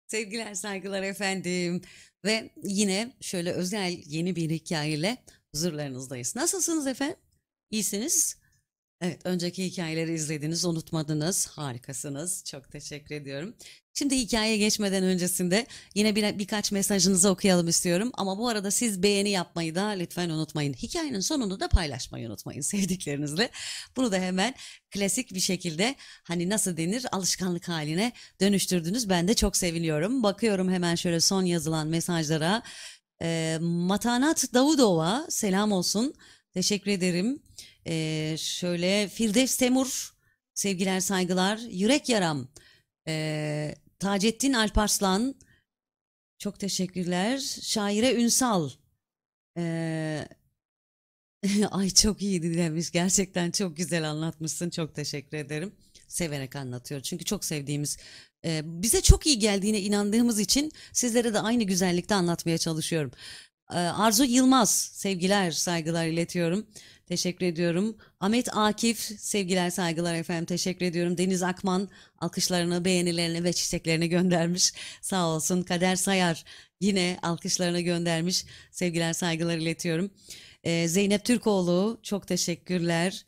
Sevgiler, saygılar efendim. Ve yine şöyle özel yeni bir hikayeyle huzurlarınızdayız. Nasılsınız efendim? İyisiniz? Evet, önceki hikayeleri izlediniz, unutmadınız. Harikasınız. Çok teşekkür ediyorum. Şimdi hikayeye geçmeden öncesinde yine birkaç mesajınızı okuyalım istiyorum. Ama bu arada siz beğeni yapmayı da lütfen unutmayın. Hikayenin sonunu da paylaşmayı unutmayın sevdiklerinizle. Bunu da hemen klasik bir şekilde hani nasıl denir alışkanlık haline dönüştürdünüz. Ben de çok seviniyorum. Bakıyorum hemen şöyle son yazılan mesajlara. Matanat Davudova selam olsun. Teşekkür ederim. Şöyle Firdevs Temur, sevgiler saygılar. Yürek Yaram, Taceddin Alparslan, çok teşekkürler. Şaire Ünsal, ee, ay çok iyi dinlemiş. Gerçekten çok güzel anlatmışsın. Çok teşekkür ederim. Severek anlatıyor. Çünkü çok sevdiğimiz, bize çok iyi geldiğine inandığımız için sizlere de aynı güzellikte anlatmaya çalışıyorum. Arzu Yılmaz, sevgiler, saygılar iletiyorum. Teşekkür ediyorum. Ahmet Akif, sevgiler, saygılar efendim. Teşekkür ediyorum. Deniz Akman, alkışlarını, beğenilerini ve çiçeklerini göndermiş. Sağ olsun. Kader Sayar, yine alkışlarını göndermiş. Sevgiler, saygılar iletiyorum. Zeynep Türkoğlu, çok teşekkürler.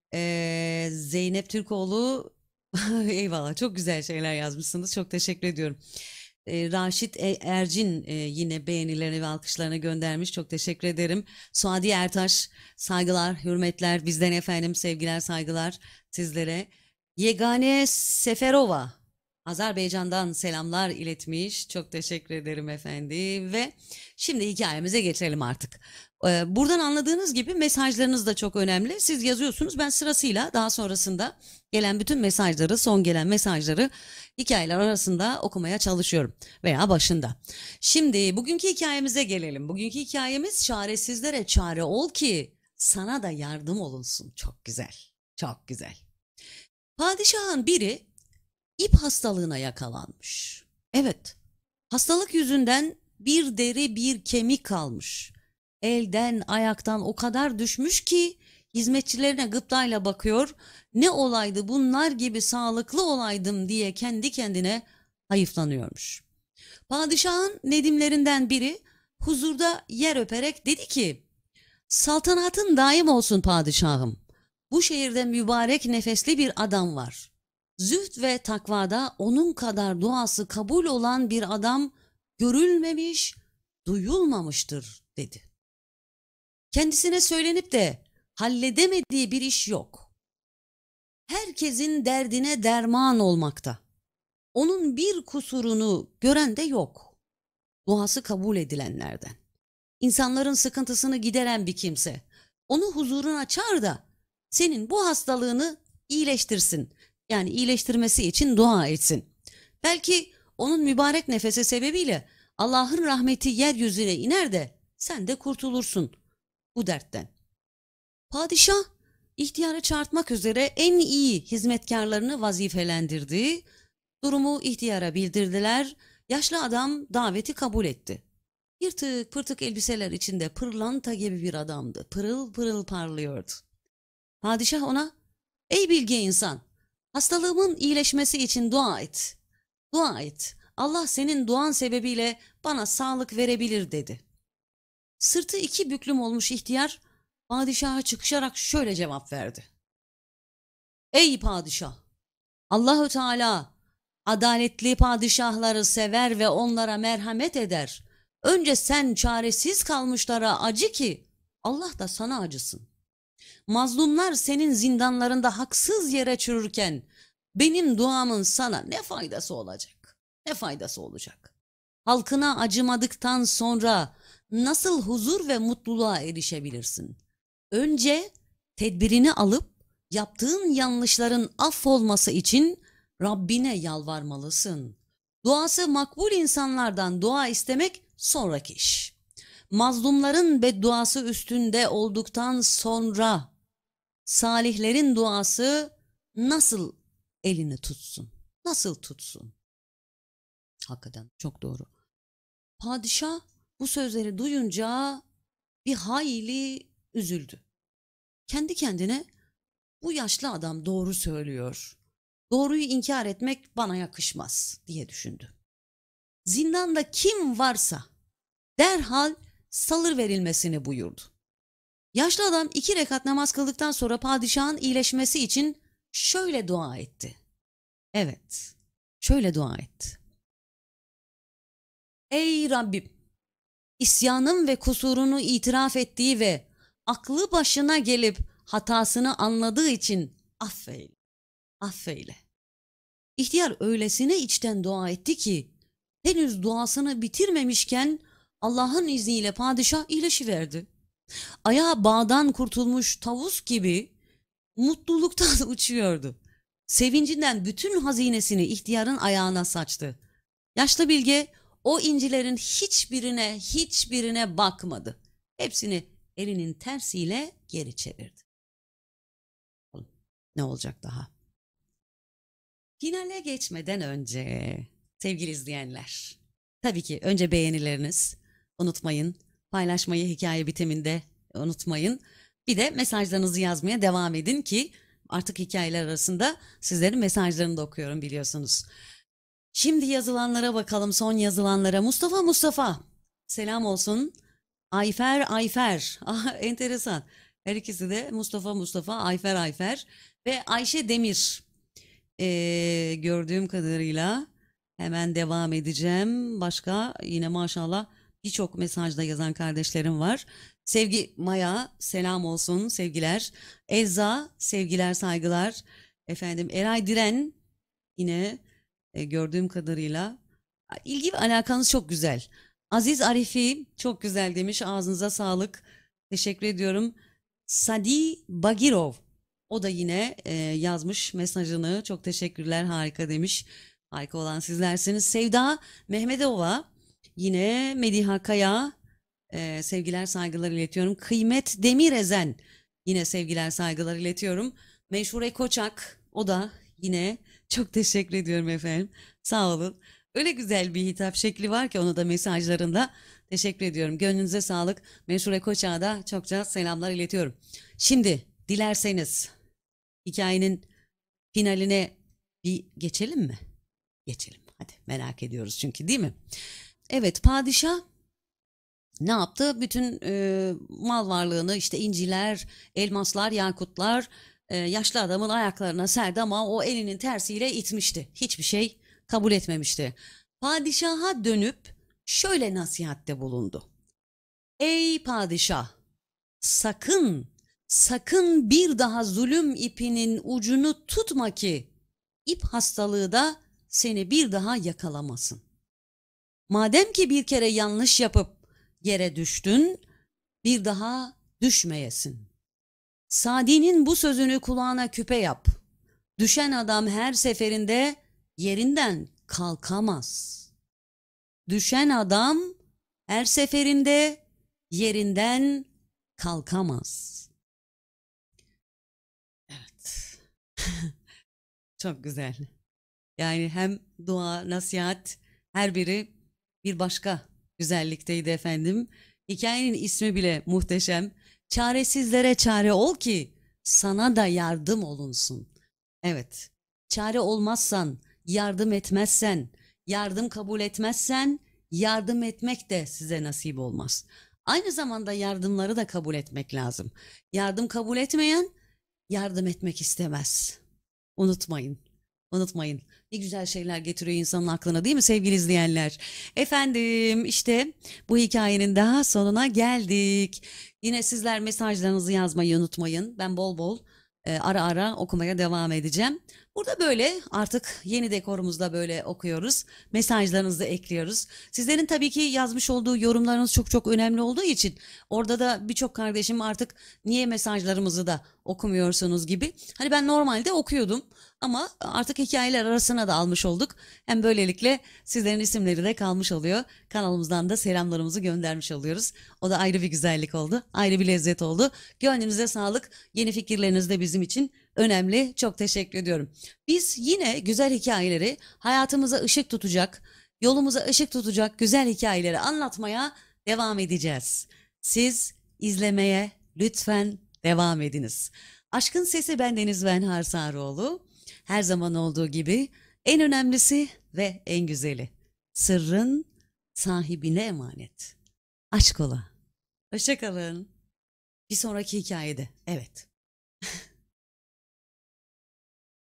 Zeynep Türkoğlu, eyvallah, çok güzel şeyler yazmışsınız. Çok teşekkür ediyorum. Raşit Ercin yine beğenilerini ve alkışlarını göndermiş. Çok teşekkür ederim. Suadi Ertaş, saygılar, hürmetler bizden efendim, sevgiler, saygılar sizlere. Yegane Seferova, Azerbaycan'dan selamlar iletmiş. Çok teşekkür ederim efendim ve şimdi hikayemize geçelim artık. Buradan anladığınız gibi mesajlarınız da çok önemli. Siz yazıyorsunuz, ben sırasıyla daha sonrasında gelen bütün mesajları, son gelen mesajları hikayeler arasında okumaya çalışıyorum veya başında. Şimdi bugünkü hikayemize gelelim. Bugünkü hikayemiz çaresizlere çare ol ki sana da yardım olunsun. Çok güzel, çok güzel. Padişahın biri ip hastalığına yakalanmış. Evet, hastalık yüzünden bir deri bir kemik kalmış. Elden ayaktan o kadar düşmüş ki hizmetçilerine gıptayla bakıyor. Ne olaydı bunlar gibi sağlıklı olaydım diye kendi kendine hayıflanıyormuş. Padişahın nedimlerinden biri huzurda yer öperek dedi ki: "Saltanatın daim olsun padişahım. Bu şehirde mübarek nefesli bir adam var. Zühd ve takvada onun kadar duası kabul olan bir adam görülmemiş, duyulmamıştır," dedi. Kendisine söylenip de halledemediği bir iş yok. Herkesin derdine derman olmakta. Onun bir kusurunu gören de yok. Duası kabul edilenlerden. İnsanların sıkıntısını gideren bir kimse. Onu huzuruna çağır da senin bu hastalığını iyileştirsin. Yani iyileştirmesi için dua etsin. Belki onun mübarek nefesi sebebiyle Allah'ın rahmeti yeryüzüne iner de sen de kurtulursun bu dertten. Padişah ihtiyarı çağırtmak üzere en iyi hizmetkarlarını vazifelendirdi. Durumu ihtiyara bildirdiler. Yaşlı adam daveti kabul etti. Yırtık pırtık elbiseler içinde pırlanta gibi bir adamdı. Pırıl pırıl parlıyordu. Padişah ona, "Ey bilge insan, hastalığımın iyileşmesi için dua et. Dua et. Allah senin duan sebebiyle bana sağlık verebilir," dedi. Sırtı iki büklüm olmuş ihtiyar padişaha çıkışarak şöyle cevap verdi: "Ey padişah, Allahü Teala adaletli padişahları sever ve onlara merhamet eder. Önce sen çaresiz kalmışlara acı ki Allah da sana acısın. Mazlumlar senin zindanlarında haksız yere çürürken benim duamın sana ne faydası olacak? Ne faydası olacak? Halkına acımadıktan sonra nasıl huzur ve mutluluğa erişebilirsin? Önce tedbirini alıp yaptığın yanlışların affolması için Rabbine yalvarmalısın. Duası makbul insanlardan dua istemek sonraki iş. Mazlumların bedduası üstünde olduktan sonra salihlerin duası nasıl elini tutsun? Nasıl tutsun?" Hakikaten çok doğru. Padişah bu sözleri duyunca bir hayli üzüldü. Kendi kendine, "Bu yaşlı adam doğru söylüyor. Doğruyu inkar etmek bana yakışmaz," diye düşündü. Zindanda kim varsa derhal salır verilmesini buyurdu. Yaşlı adam 2 rekat namaz kıldıktan sonra padişahın iyileşmesi için şöyle dua etti. Evet, şöyle dua etti. Ey Rabbim, isyanım ve kusurunu itiraf ettiği ve aklı başına gelip hatasını anladığı için affeyle, affeyle. İhtiyar öylesine içten dua etti ki henüz duasını bitirmemişken Allah'ın izniyle padişah iyileşiverdi. Ayağı bağdan kurtulmuş tavus gibi mutluluktan uçuyordu. Sevincinden bütün hazinesini ihtiyarın ayağına saçtı. Yaşlı bilge o incilerin hiçbirine bakmadı. Hepsini elinin tersiyle geri çevirdi. Ne olacak daha? Finale geçmeden önce sevgili izleyenler, tabii ki önce beğenileriniz unutmayın, paylaşmayı hikaye bitiminde unutmayın. Bir de mesajlarınızı yazmaya devam edin ki artık hikayeler arasında sizlerin mesajlarını da okuyorum biliyorsunuz. Şimdi yazılanlara bakalım, son yazılanlara. Mustafa selam olsun. Ayfer enteresan. Her ikisi de Mustafa Ayfer ve Ayşe Demir. Gördüğüm kadarıyla hemen devam edeceğim. Başka yine maşallah birçok mesajda yazan kardeşlerim var. Sevgi Maya selam olsun, sevgiler. Elza sevgiler, saygılar. Efendim Eray Diren yine gördüğüm kadarıyla ilgi ve alakanız çok güzel. Aziz Arifi çok güzel demiş, ağzınıza sağlık. Teşekkür ediyorum. Sadi Bagirov, o da yine yazmış mesajını. Çok teşekkürler, harika demiş. Harika olan sizlersiniz. Sevda Mehmetova, yine Mediha Kaya, sevgiler saygılar iletiyorum. Kıymet Demirezen, yine sevgiler saygılar iletiyorum. Meşhure Koçak, o da yine çok teşekkür ediyorum efendim. Sağ olun. Öyle güzel bir hitap şekli var ki onu da mesajlarında. Teşekkür ediyorum. Gönlünüze sağlık. Meşhure Koçak'a da çokça selamlar iletiyorum. Şimdi dilerseniz hikayenin finaline bir geçelim mi? Geçelim. Hadi, merak ediyoruz çünkü, değil mi? Evet, padişah ne yaptı? Bütün mal varlığını, işte inciler, elmaslar, yakutlar yaşlı adamın ayaklarına serdi ama o elinin tersiyle itmişti. Hiçbir şey kabul etmemişti. Padişaha dönüp şöyle nasihatte bulundu. Ey padişah, sakın bir daha zulüm ipinin ucunu tutma ki ip hastalığı da seni bir daha yakalamasın. Madem ki bir kere yanlış yapıp yere düştün, bir daha düşmeyesin. Sadi'nin bu sözünü kulağına küpe yap. Düşen adam her seferinde yerinden kalkamaz. Düşen adam her seferinde yerinden kalkamaz. Evet. Çok güzel. Yani hem dua, nasihat, her biri bir başka güzellikteydi efendim. Hikayenin ismi bile muhteşem. Çaresizlere çare ol ki sana da yardım olunsun. Evet, çare olmazsan, yardım etmezsen, yardım kabul etmezsen, yardım etmek de size nasip olmaz. Aynı zamanda yardımları da kabul etmek lazım. Yardım kabul etmeyen, yardım etmek istemez. Unutmayın. Unutmayın. Ne güzel şeyler getiriyor insanın aklına, değil mi sevgili izleyenler? Efendim işte bu hikayenin daha sonuna geldik. Yine sizler mesajlarınızı yazmayı unutmayın. Ben bol bol ara ara okumaya devam edeceğim. Burada böyle artık yeni dekorumuzda böyle okuyoruz. Mesajlarınızı da ekliyoruz. Sizlerin tabii ki yazmış olduğu yorumlarınız çok çok önemli olduğu için orada da birçok kardeşim artık niye mesajlarımızı da okumuyorsunuz gibi. Hani ben normalde okuyordum ama artık hikayeler arasına da almış olduk. Hem böylelikle sizlerin isimleri de kalmış oluyor. Kanalımızdan da selamlarımızı göndermiş oluyoruz. O da ayrı bir güzellik oldu. Ayrı bir lezzet oldu. Gönlünüze sağlık. Yeni fikirleriniz de bizim için önemli. Çok teşekkür ediyorum. Biz yine güzel hikayeleri, hayatımıza ışık tutacak, yolumuza ışık tutacak güzel hikayeleri anlatmaya devam edeceğiz. Siz izlemeye lütfen devam ediniz. Aşkın Sesi, bendeniz ben Harsaroğlu. Her zaman olduğu gibi en önemlisi ve en güzeli Sırrın sahibine emanet. Aşk ola. Hoşça kalın. Bir sonraki hikayede. Evet.